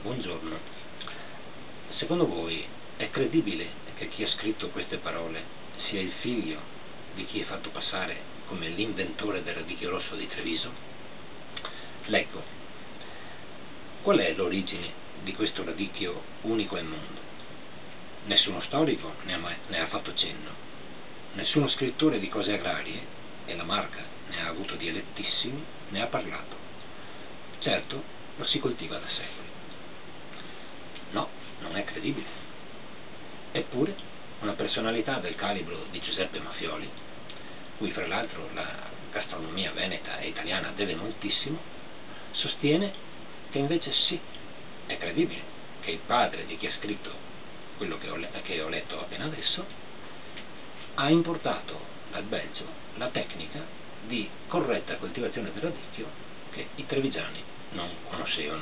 Buongiorno. Secondo voi è credibile che chi ha scritto queste parole sia il figlio di chi è fatto passare come l'inventore del radicchio rosso di Treviso? Leggo. Qual è l'origine di questo radicchio unico al mondo? Nessuno storico ne ha fatto cenno, nessuno scrittore di cose agrarie, e la Marca ne ha avuto dialettissimi, ne ha parlato. Certo, lo si coltiva da secoli. No, non è credibile. Eppure, una personalità del calibro di Giuseppe Mafioli, cui fra l'altro la gastronomia veneta e italiana deve moltissimo, sostiene che invece sì, è credibile che il padre di chi ha scritto quello che ho letto appena adesso ha importato dal Belgio la tecnica di corretta coltivazione del radicchio che i trevigiani non conoscevano.